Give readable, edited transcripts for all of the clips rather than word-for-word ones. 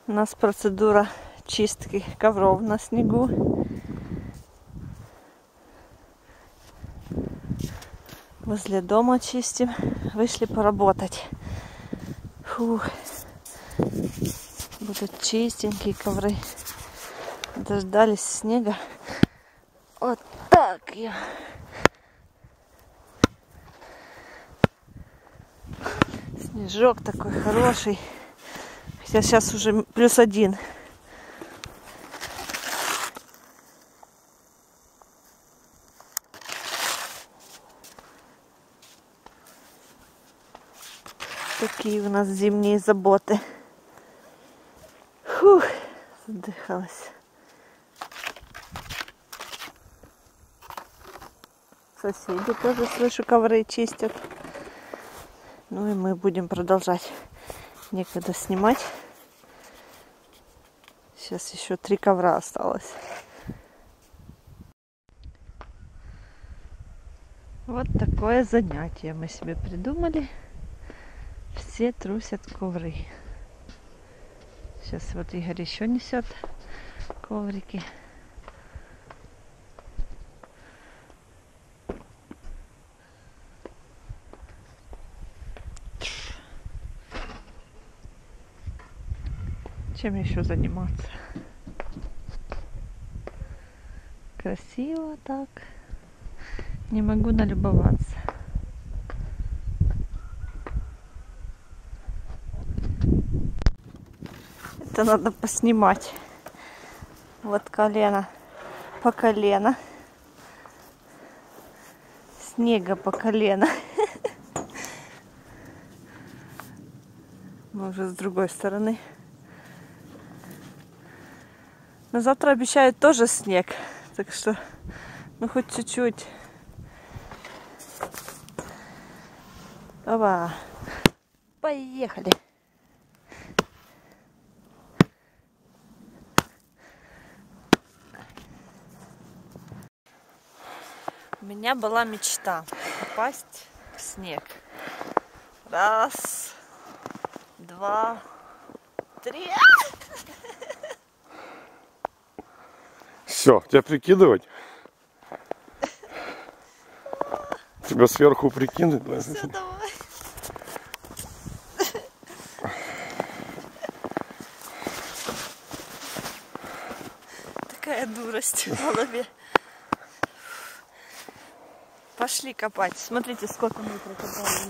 У нас процедура чистки ковров на снегу. Возле дома чистим. Вышли поработать. Фух. Будут чистенькие ковры. Дождались снега. Вот так я. Снежок такой хороший. Хотя сейчас уже +1. Такие у нас зимние заботы. Фух, задыхалась. Соседи тоже, слышу, ковры чистят. Ну и мы будем продолжать. Некогда снимать. Сейчас еще 3 ковра осталось. Вот такое занятие мы себе придумали. Все трусят ковры. Сейчас вот Игорь еще несет коврики. Чем еще заниматься? Красиво так. Не могу налюбоваться. Это надо поснимать. Вот колено по колено. Снега по колено. Мы уже с другой стороны. Но завтра обещают тоже снег. Так что, ну хоть чуть-чуть. Опа. Поехали. У меня была мечта попасть в снег. 1, 2, 3. Все, тебя прикидывать? Тебя сверху прикинуть? Все, давай. Такая дурость в голове. Пошли копать. Смотрите, сколько мы прокопали.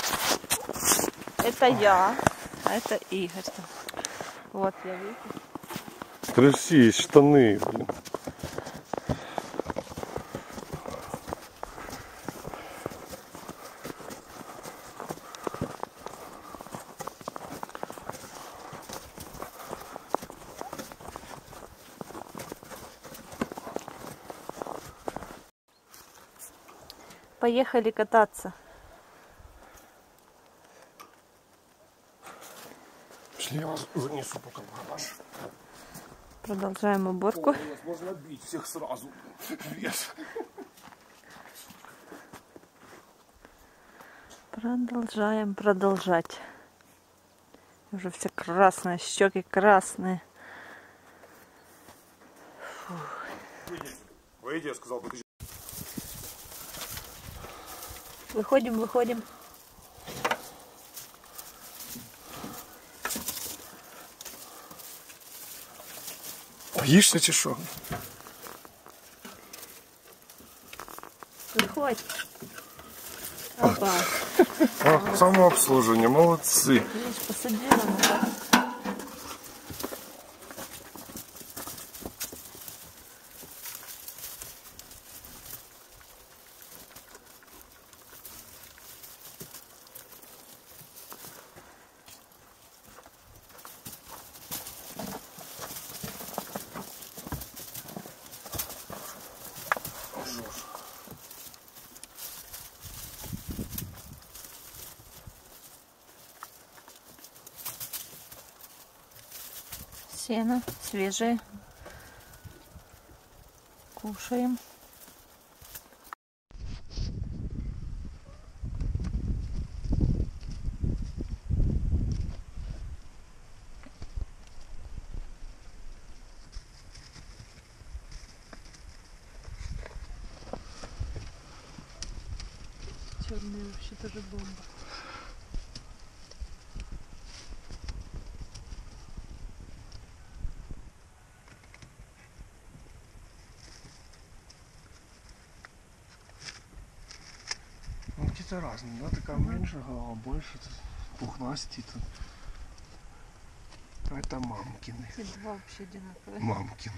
Это я, а это Игорь. Вот я, видите. Тряси, штаны, блин. Поехали кататься. Пошли, я вас занесу пока гараж. Продолжаем уборку. Можно бить всех сразу. Вес. Продолжаем продолжать. Уже все красные, щеки красные. Фух. Выйди, я сказал, подожди. Выходим, выходим. Боишься, чешок? Выходь. Опа. Самообслуживание, молодцы. Видишь, посадила на. Сено свежее. Кушаем. черные вообще тоже бомба. Ну, птица разные, да? Такая меньше, голова больше, тут пухнастей тут. А это мамкины. Эти два вообще одинаковые. Мамкины.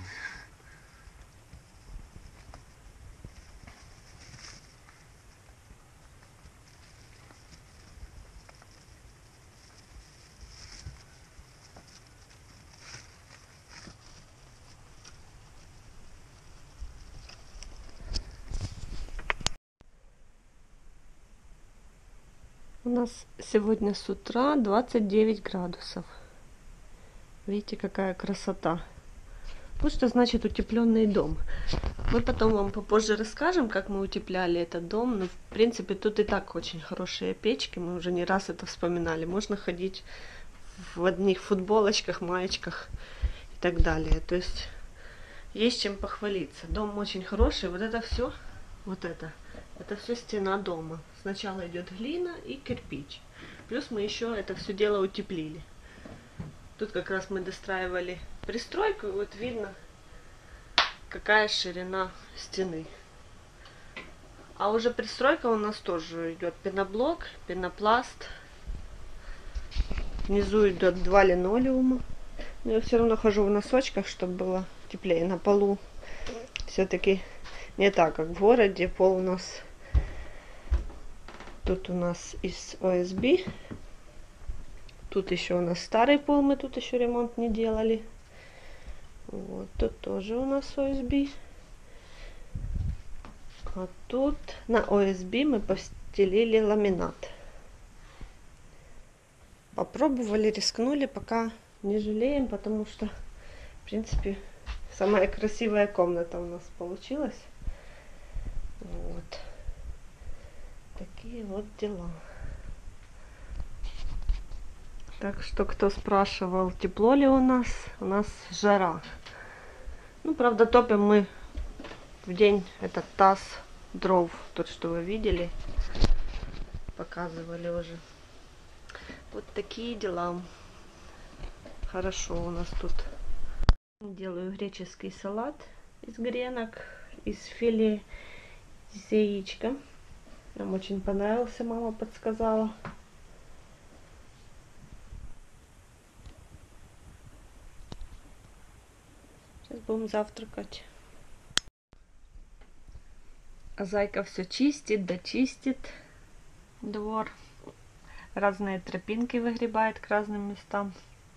У нас сегодня с утра 29 градусов. Видите, какая красота. Вот что значит утепленный дом. Мы потом вам попозже расскажем, как мы утепляли этот дом. Но, в принципе, тут и так очень хорошие печки. Мы уже не раз это вспоминали. Можно ходить в одних футболочках, маечках и так далее. То есть чем похвалиться. Дом очень хороший. Вот это все, это все стена дома. Сначала идет глина и кирпич. Плюс мы еще это все дело утеплили. Тут как раз мы достраивали пристройку, и вот видно, какая ширина стены. А уже пристройка у нас тоже идет пеноблок, пенопласт. Внизу идет 2 линолеума. Но я все равно хожу в носочках, чтобы было теплее. На полу все-таки не так, как в городе. Пол у нас тут у нас из ОСБ. Тут еще у нас старый пол, мы тут еще ремонт не делали. Вот, тут тоже у нас ОСБ. А тут на ОСБ мы постелили ламинат. Попробовали, рискнули, пока не жалеем, потому что, в принципе, самая красивая комната у нас получилась. Вот. Такие вот дела. Так что, кто спрашивал, тепло ли у нас жара. Ну, правда, топим мы в день этот таз дров, тот, что вы видели, показывали уже. Вот такие дела. Хорошо у нас тут. Делаю греческий салат из гренок, из филе с яичком. Нам очень понравился, мама подсказала. Сейчас будем завтракать. А зайка все чистит, дочистит двор. Разные тропинки выгребает к разным местам.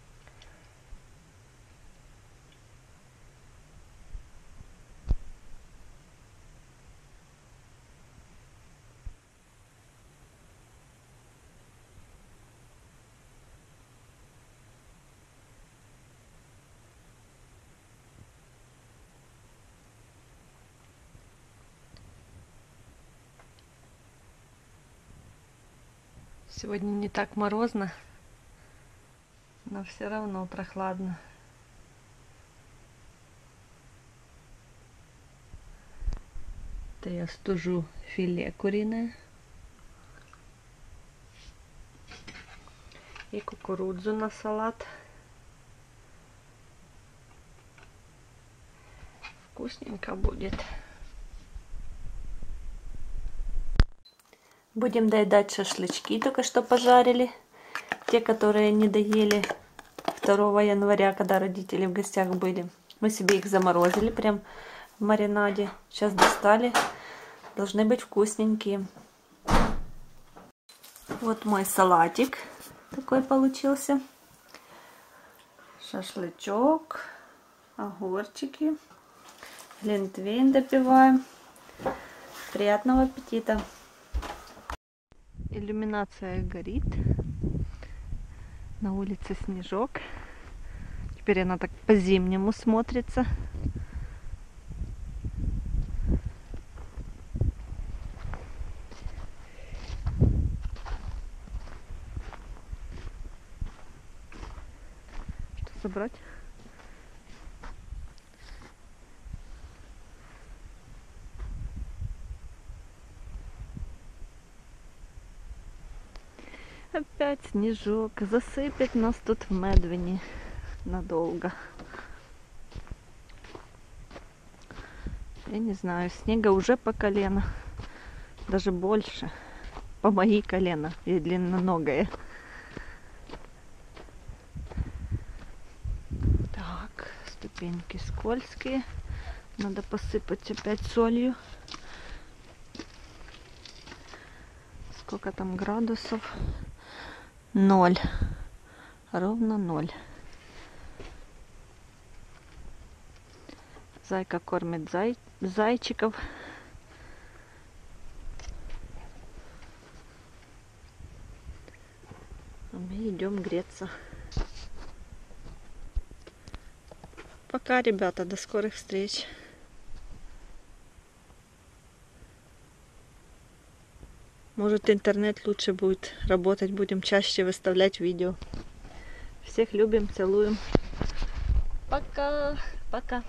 Сегодня не так морозно, но все равно прохладно. Это я стужу филе куриное и кукурузу на салат. Вкусненько будет. Будем доедать шашлычки, только что пожарили. Те, которые не доели 2 января, когда родители в гостях были. Мы себе их заморозили прям в маринаде. Сейчас достали. Должны быть вкусненькие. Вот мой салатик такой получился. Шашлычок, огурчики. Глинтвейн допиваем. Приятного аппетита! Иллюминация горит. На улице снежок. Теперь она так по-зимнему смотрится. Что собрать? снежок засыпет нас тут в Медвине надолго. Я не знаю, снега уже по колено, даже больше, по мои колено, я длинноногая. Так, ступеньки скользкие, надо посыпать опять солью. Сколько там градусов? 0. Ровно 0. Зайка кормит зайчиков. А мы идем греться. Пока, ребята, до скорых встреч. Может, интернет лучше будет работать, будем чаще выставлять видео. Всех любим, целуем. Пока, пока.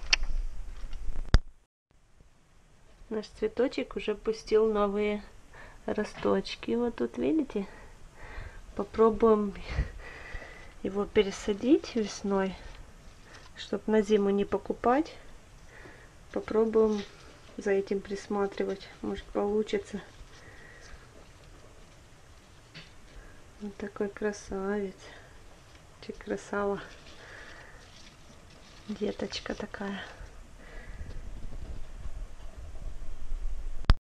Наш цветочек уже пустил новые росточки. Вот тут, видите? Попробуем его пересадить весной, чтобы на зиму не покупать. Попробуем за этим присматривать. Может, получится. Вот такой красавец. Красава. Деточка такая.